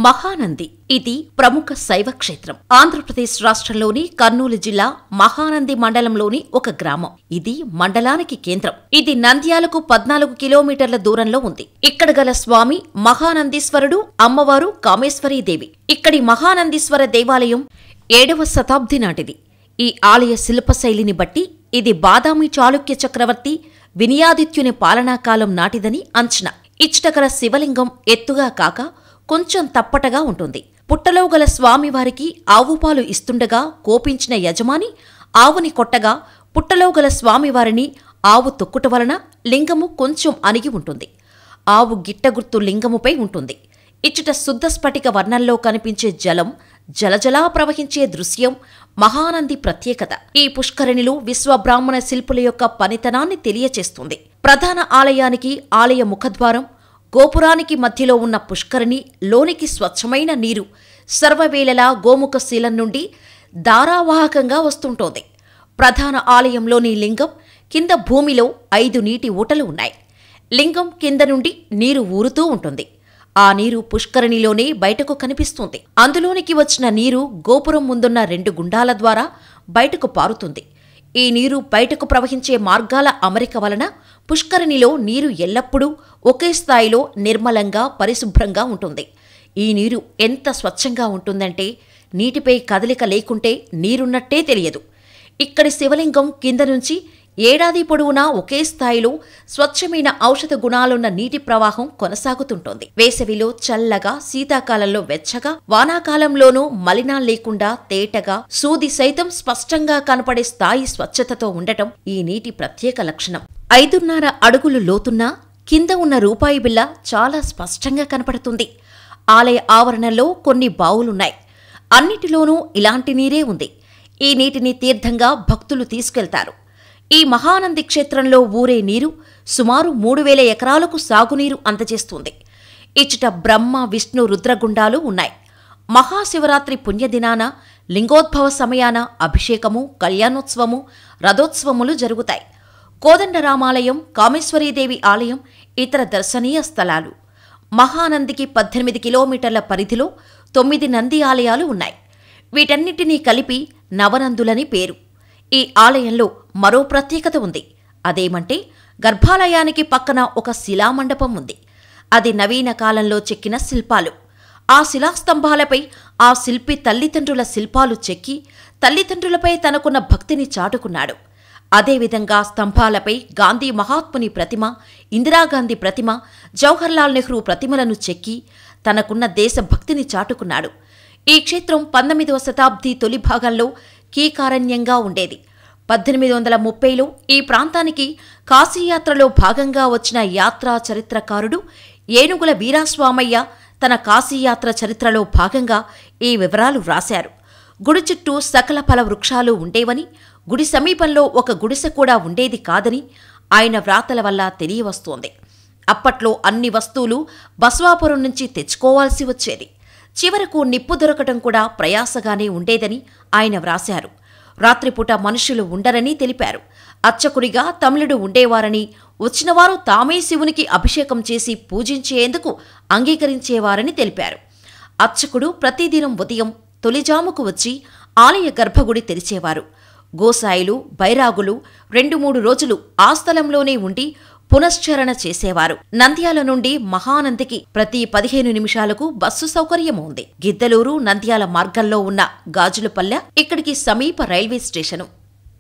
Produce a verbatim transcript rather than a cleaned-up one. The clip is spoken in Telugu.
మహానంది ఇది ప్రముఖ శైవ క్షేత్రం. ఆంధ్రప్రదేశ్ రాష్ట్రంలోని కర్నూలు జిల్లా మహానంది మండలంలోని ఒక గ్రామం. ఇది మండలానికి కేంద్రం. ఇది నంద్యాలకు పద్నాలుగు కిలోమీటర్ల దూరంలో ఉంది. ఇక్కడ గల స్వామి మహానందీశ్వరుడు, అమ్మవారు కామేశ్వరీదేవి. ఇక్కడి మహానందీశ్వర దేవాలయం ఏడవ శతాబ్ది నాటిది. ఈ ఆలయ శిల్పశైలిని బట్టి ఇది బాదామి చాళుక్య చక్రవర్తి వినయాదిత్యుని పాలనాకాలం నాటిదని అంచనా. ఇచ్చటగల శివలింగం ఎత్తుగా కాక కొంచెం తప్పటగా ఉంటుంది. పుట్టలో గల స్వామివారికి ఆవుపాలు ఇస్తుండగా కోపించిన యజమాని ఆవుని కొట్టగా పుట్టలో గల స్వామివారిని ఆవు తొక్కుట వలన లింగము కొంచెం అణిగి ఉంటుంది. ఆవు గిట్టగుర్తు లింగముపై ఉంటుంది. ఇచ్చట శుద్ధ స్ఫటిక వర్ణంలో కనిపించే జలం, జలజలా ప్రవహించే దృశ్యం మహానంది ప్రత్యేకత. ఈ పుష్కరిణిలో విశ్వబ్రాహ్మణ శిల్పుల యొక్క పనితనాన్ని తెలియచేస్తుంది. ప్రధాన ఆలయానికి ఆలయ ముఖద్వారం, గోపురానికి మధ్యలో ఉన్న పుష్కరిణి లోనికి స్వచ్ఛమైన నీరు సర్వవేళలా గోముఖ శీలం నుండి ధారావాహకంగా వస్తుంటోంది. ప్రధాన ఆలయంలోని లింగం కింద భూమిలో ఐదు నీటి ఊటలు ఉన్నాయి. లింగం కింద నుండి నీరు ఊరుతూ ఉంటుంది. ఆ నీరు పుష్కరిణిలోనే బయటకు కనిపిస్తుంది. అందులోనికి వచ్చిన నీరు గోపురం ముందున్న రెండు గుండాల ద్వారా బయటకు పారుతుంది. ఈ నీరు బయటకు ప్రవహించే మార్గాల అమరిక వలన పుష్కరిణిలో నీరు ఎల్లప్పుడూ ఒకే స్థాయిలో నిర్మలంగా, పరిశుభ్రంగా ఉంటుంది. ఈ నీరు ఎంత స్వచ్ఛంగా ఉంటుందంటే నీటిపై కదలిక లేకుంటే నీరున్నట్టే తెలియదు. ఇక్కడి శివలింగం కింద నుంచి ఏడాది పొడవునా ఒకే స్థాయిలో స్వచ్ఛమైన ఔషధ గుణాలున్న నీటి ప్రవాహం కొనసాగుతుంటోంది. వేసవిలో చల్లగా, శీతాకాలంలో వెచ్చగా, వానాకాలంలోనూ మలినాల్లేకుండా తేటగా, సూది సైతం స్పష్టంగా కనపడే స్థాయి స్వచ్ఛతతో ఉండటం ఈ నీటి ప్రత్యేక లక్షణం. ఐదున్నర అడుగులు లోతున్నా కింద ఉన్న రూపాయి బిళ్ళ చాలా స్పష్టంగా కనపడుతుంది. ఆలయ ఆవరణలో కొన్ని బావులున్నాయి. అన్నిటిలోనూ ఇలాంటి నీరే ఉంది. ఈ నీటిని తీర్థంగా భక్తులు తీసుకెళ్తారు. ఈ మహానంది క్షేత్రంలో ఊరే నీరు సుమారు మూడు వేల ఎకరాలకు సాగునీరు అందజేస్తుంది. ఇచ్చట బ్రహ్మ, విష్ణు, రుద్రగుండాలు ఉన్నాయి. మహాశివరాత్రి పుణ్యదినాన, లింగోద్భవ సమయాన అభిషేకము, కళ్యాణోత్సవము, రథోత్సవములు జరుగుతాయి. కోదండరామాలయం, కామేశ్వరీదేవి ఆలయం ఇతర దర్శనీయ స్థలాలు. మహానందికి పద్దెనిమిది కిలోమీటర్ల పరిధిలో తొమ్మిది నంది ఆలయాలు ఉన్నాయి. వీటన్నిటినీ కలిపి నవనందులని పేరు. ఈ ఆలయంలో మరో ప్రత్యేకత ఉంది. అదేమంటే గర్భాలయానికి పక్కన ఒక శిలామండపం ఉంది. అది నవీన కాలంలో చెక్కిన శిల్పాలు. ఆ శిలాస్తంభాలపై ఆ శిల్పి తల్లిదండ్రుల శిల్పాలు చెక్కి తల్లిదండ్రులపై తనకున్న భక్తిని చాటుకున్నాడు. అదేవిధంగా స్తంభాలపై గాంధీ మహాత్ముని ప్రతిమ, ఇందిరాగాంధీ ప్రతిమ, జవహర్లాల్ నెహ్రూ ప్రతిమలను చెక్కి తనకున్న దేశభక్తిని చాటుకున్నాడు. ఈ క్షేత్రం పంతొమ్మిదవ శతాబ్ది తొలి భాగంలో కీకారణ్యంగా ఉండేది. పద్దెనిమిది వందల ముప్పైలో ఈ ప్రాంతానికి కాశీయాత్రలో భాగంగా వచ్చిన యాత్రా చరిత్రకారుడు ఏనుగుల వీరాస్వామయ్య తన కాశీయాత్ర చరిత్రలో భాగంగా ఈ వివరాలు వ్రాశారు. గుడి చుట్టూ సకల ఫల వృక్షాలు ఉండేవని, గుడి సమీపంలో ఒక గుడిసె కూడా ఉండేది కాదని ఆయన వ్రాతల వల్ల తెలియవస్తోంది. అప్పట్లో అన్ని వస్తువులు బస్వాపురం నుంచి తెచ్చుకోవాల్సి వచ్చేది. చివరకు నిప్పు దొరకటం కూడా ప్రయాసగానే ఉండేదని ఆయన వ్రాశారు. రాత్రిపూట మనుషులు ఉండరని తెలిపారు. అర్చకుడిగా తమిళుడు ఉండేవారని, వచ్చినవారు తామే శివునికి అభిషేకం చేసి పూజించేందుకు అంగీకరించేవారని తెలిపారు. అర్చకుడు ప్రతిదినం ఉదయం తొలిజాముకు వచ్చి ఆలయ గర్భగుడి తెరిచేవారు. గోసాయిలు, బైరాగులు రెండు మూడు రోజులు ఆ స్థలంలోనే ఉండి పునశ్చరణ చేసేవారు. నంద్యాల నుండి మహానందికి ప్రతి పదిహేను నిమిషాలకు బస్సు సౌకర్యం ఉంది. గిద్దలూరు, నంద్యాల మార్గంలో ఉన్న గాజులపల్లె ఇక్కడికి సమీప రైల్వే స్టేషను.